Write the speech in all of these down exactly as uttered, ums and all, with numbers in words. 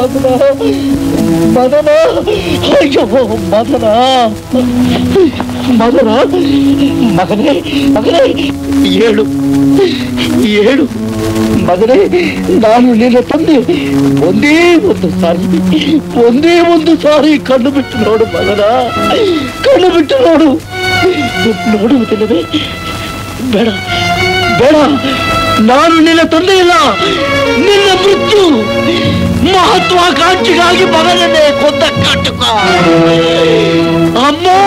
ಮದನ ಮದನ ಅಯ್ಯೋ ಮದನ ಮದನ ಮಗನೇ ಮಗನೇ ಏಳು ಏಳು ಮಗನೇ ನಾನು ನಿನ್ನ ತಂದೆ ಒಂದೇ ಒಂದು ಸಾರಿ ಒಂದೇ ಒಂದು ಸಾರಿ ಕಣ್ಣು ಬಿಟ್ಟು ನೋಡು ಮಗನ ಕಣ್ಣು ಬಿಟ್ಟು ನೋಡು ನೋಡುವುದಿಲ್ಲವೇ ಬೇಡ ಬೇಡ ನಾನು ನಿನ್ನ ತಂದೆ ಇಲ್ಲ ನಿನ್ನ ಮೃತ್ಯು ಮಹತ್ವಾಕಾಂಕ್ಷಿಗಾಗಿ ಮಗನನ್ನೇ ಕೊಂದ ಕಾಟುಕ ಅಮ್ಮ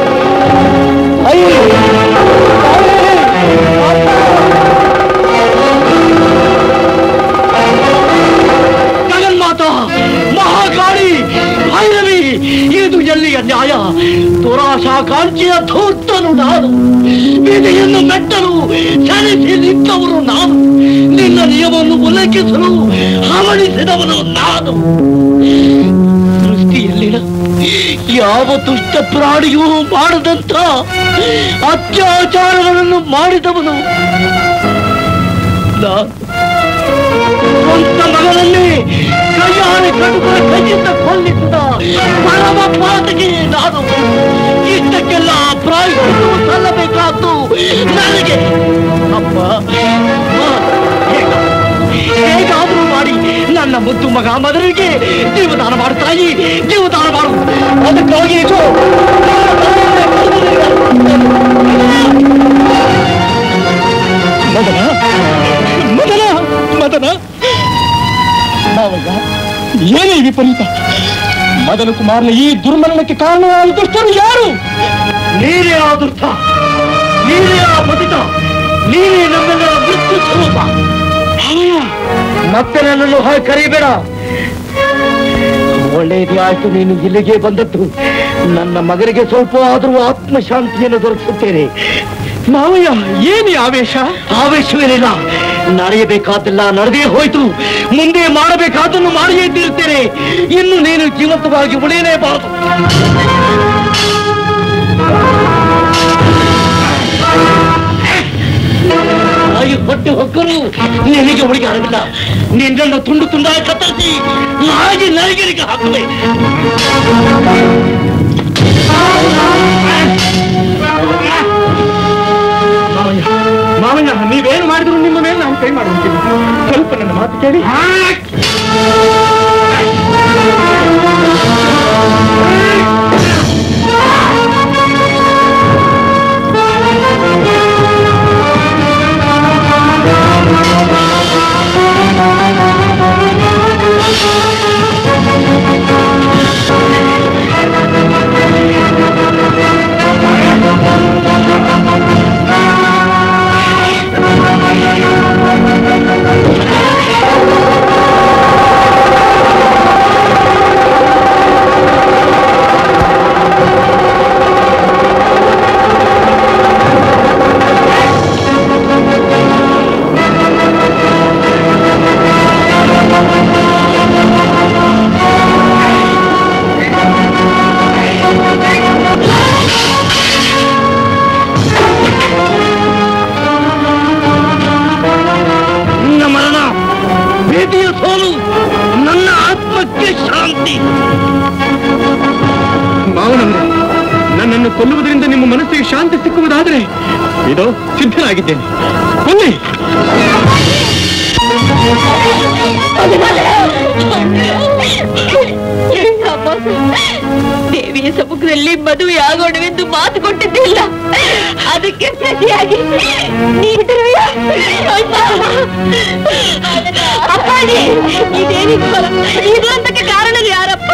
ಜಗನ್ಮಾತಾ ಮಹಾಕಾಳಿ ಭೈರವಿ ಇದು ಎಲ್ಲಿಯ ನ್ಯಾಯ ದುರಾಶಾಕಾಂಕ್ಷಿಯ ಧೂರ್ತನು ನಾನು ವಿಧಿಯನ್ನು ಮೆಟ್ಟಲು ಚಲಿಸಿ ನಿಂತವರು ನಾನು ನಿನ್ನ ನಿಯಮವನ್ನು ಉಲ್ಲಂಘಿಸಲು ಹವಣಿಸಿದವನು ನಾನು ಸೃಷ್ಟಿಯಲ್ಲಿನ ಯಾವ ದುಷ್ಟ ಪ್ರಾಣಿಯೂ ಮಾಡದಂತ ಅತ್ಯಾಚಾರಗಳನ್ನು ಮಾಡಿದವನು ನಾನು ಸ್ವಂತ ಮಗನನ್ನೇ ಕೈಯಾರೆ ಕಡುಗಳ ಕೈಯಿಂದ ಕೊಲ್ಲಿಸಿದ ಪರಮ ಪಾತಕಿ ನಾನು ಇಷ್ಟಕ್ಕೆಲ್ಲ ಪ್ರಾಯಶ್ಚಿತ್ತವು ಸಲ್ಲಬೇಕಾದ್ದು ನನಗೆ ಅಪ್ಪ ಹೇಗಾದ್ರೂ ಮಾಡಿ ನನ್ನ ಮುದ್ದು ಮಗ ಮದರಿಗೆ ಜೀವದಾನ ಮಾಡು ತಾಯಿ ಜೀವದಾನ ಮಾಡು ಅದಕ್ಕಾಗಿ ಮದನ ಮದನ ಮದನ ಏನೇ ವಿಪರೀತ ಮದನ ಕುಮಾರನ ಈ ದುರ್ಮರಣಕ್ಕೆ ಕಾರಣವಾದ ದುಷ್ಟರು ಯಾರು ನೀರೇ ಆ ದುಷ್ಟ ನೀರೇ ಆ ಪತಿತ ನೀರೇ ನಮ್ಮೆಲ್ಲರ ಮೃತ್ಯು ಸ್ವರೂಪ ಮತ್ತೆ ನನ್ನನ್ನು ಹಾಗೆ ಕರೀಬೇಡ ಒಳ್ಳೆಯದೇ ಆಯ್ತು ನೀನು ಇಲ್ಲಿಗೆ ಬಂದದ್ದು ನನ್ನ ಮಗನಿಗೆ ಸ್ವಲ್ಪ ಆದರೂ ಆತ್ಮಶಾಂತಿಯನ್ನು ದೊರಕಿಸುತ್ತೇನೆ ಮಾವಯ್ಯ ಏನಿ ಆವೇಶ ಆವೇಶವೇನಿಲ್ಲ ನಡೆಯಬೇಕಾದಲ್ಲ ನಡೆದೇ ಹೋಯ್ತು ಮುಂದೆ ಮಾಡಬೇಕಾದನ್ನು ಮಾಡಿಯೇ ಇಟ್ಟಿರುತ್ತೇನೆ ಇನ್ನು ನೀನು ಜೀವಂತವಾಗಿ ಉಳಿಯಲೇಬಾರದು ತಾಯಿ ಹೊಟ್ಟೆ ಹೊಕ್ಕರು ನಿನಗೆ ಉಳಿಗೆ ಆಗಲಿಲ್ಲ ನಿನ್ನನ್ನು ತುಂಡು ತುಂಡಾಗಿ ಕತ್ತರಿಸಿ ಹಾಗೆ ನರಿಗೆರಿಗೆ ಹಾಕುವೆ ಮಾವಯ್ಯ ನೀವೇನು ಮಾಡಿದ್ರು ನಿಮ್ಮ ಮೇಲೆ ನಾನು ಕೈ ಮಾಡುತ್ತೀನಿ ಸ್ವಲ್ಪ ನನ್ನ ಮಾತು ಕೇಳಿ ನನ್ನನ್ನು ಕೊಲ್ಲುವುದರಿಂದ ನಿಮ್ಮ ಮನಸ್ಸಿಗೆ ಶಾಂತಿ ಸಿಕ್ಕುವುದಾದರೆ ಇದೋ ಸಿದ್ಧನಾಗಿದ್ದೇನೆ ಕೊಲ್ಲಿ ದೇವಿಯ ಸಮ್ಮುಖದಲ್ಲಿ ಮದುವೆ ಆಗೋಣವೆಂದು ಮಾತು ಕೊಟ್ಟಿದ್ದಿಲ್ಲ ಅದಕ್ಕೆ ಪ್ರತಿಯಾಗಿ ಅಪ್ಪಾಜಿ ಇದೇನಿದು ಇದು ಅಂತಕ್ಕೆ ಕಾರಣ ಯಾರಪ್ಪ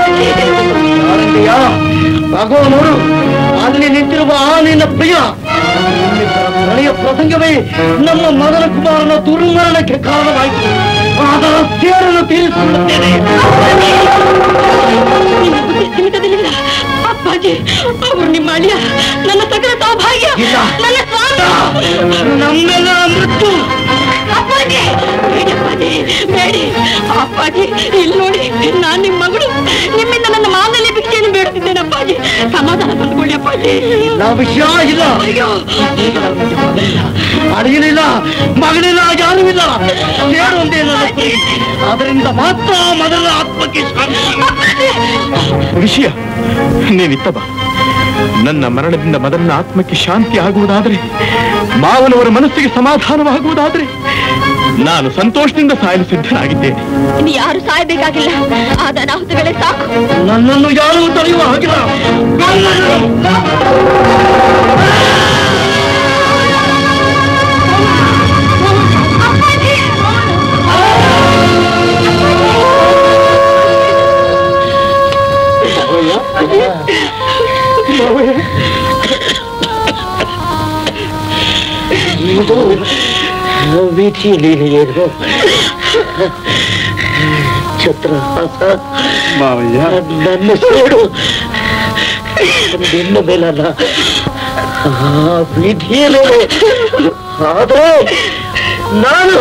ಆಗೋ ನೋಡು ಅಲ್ಲಿ ನಿಂತಿರುವ ಆ ನಿನ್ನ ಪ್ರಿಯ ಪ್ರಣಯ ಪ್ರಸಂಗವೇ ನಮ್ಮ ಮದನ ಕುಮಾರನ ದುರ್ಮರಣಕ್ಕೆ ಕಾರಣವಾಯಿತು ಅದರ ಸೇರನ್ನು ತೀರಿಸಿಕೊಳ್ಳುತ್ತೇನೆ ಅಪ್ಪಾಜಿ ಅವರು ನಿಮ್ಮ ಅಳಿಯ ನನ್ನ ಸಕಲ ಸೌಭಾಗ್ಯ ನನ್ನ ಸ್ವಾಮಿ ನಮ್ಮೆಲ್ಲ ಮೃತ್ಯು ಅಪ್ಪಾಜಿ ಬೇಡಿ ಬೇಡಿ ಅಪ್ಪಾಜಿ ಇಲ್ಲಿ ನೋಡಿ ನಾನ್ ನಿಮ್ಮ ಮಗಳು ನಿಮ್ಮಿಂದ ನನ್ನ ಮಾಂಗಲ್ಯ ಭಿಕ್ಷೆಯನ್ನು ಬೇಡುತ್ತಿದ್ದೇನೆ ಅಪ್ಪಾಜಿ ಸಮಾಧಾನ ತಂದುಕೊಳ್ಳಿ ಅಪ್ಪಾಜಿ ವಿಷಯ ಇಲ್ಲ ಅಡಿಯಲಿಲ್ಲ, ಮಗಳಿಲ್ಲ, ಯಾರೂ ಇಲ್ಲ. ಹೇಳೊಂದೇ ನನ್ನ ಗುರಿ. ಅದರಿಂದ ಮಾತ್ರ ಮೊದಲ ಆತ್ಮಕ್ಕೆ ಶಾಂತಿ. ವಿಷಯ ನೀನಿತ್ತ ಬಾ. ನನ್ನ ಮರಣದಿಂದ ಮದನ ಆತ್ಮಕ್ಕೆ ಶಾಂತಿ ಆಗುವುದಾದರೆ, ಮಾವನವರ ಮನಸ್ಸಿಗೆ ಸಮಾಧಾನವಾಗುವುದಾದರೆ ನಾನು ಸಂತೋಷದಿಂದ ಸಾಯಲು ಸಿದ್ಧನಾಗಿದ್ದೇನೆ. ಇನ್ನು ಯಾರು ಸಾಯಬೇಕಾಗಿಲ್ಲ. ಆದ ಅನಾಹುತಗಳೇ ಸಾಕು. ನನ್ನನ್ನು ಯಾರೂ ತಡೆಯುವ ಹಾಗಿಲ್ಲ. ವಿಧಿ ಲೀಲೆಯೇನು ಛತ್ರಹಾಸ ಮಾವಯ್ಯ, ನನ್ನ ಸೇಡು ನಿನ್ನ ಮೇಲಲ್ಲ, ಆ ವಿಧಿಯಲ್ಲೇ. ಆದರೆ ನಾನು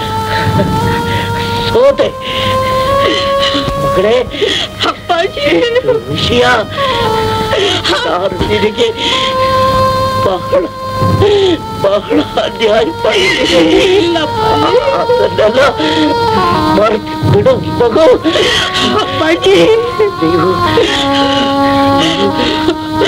ಸೋತೆ ಮಗಳೇ. ಅಪ್ಪಾಜಿ, ವಿಷಯ ನಾನು ನಿನಗೆ ಬಹಳ ಬಹಳ ಅನ್ಯಾಯ ಮಾಡಿದ್ದೇನೆ. ಅದನ್ನೆಲ್ಲ ಮರೆತು ಬಿಡು ಮಗು. ಅಪ್ಪಾಜಿ, ನೀವು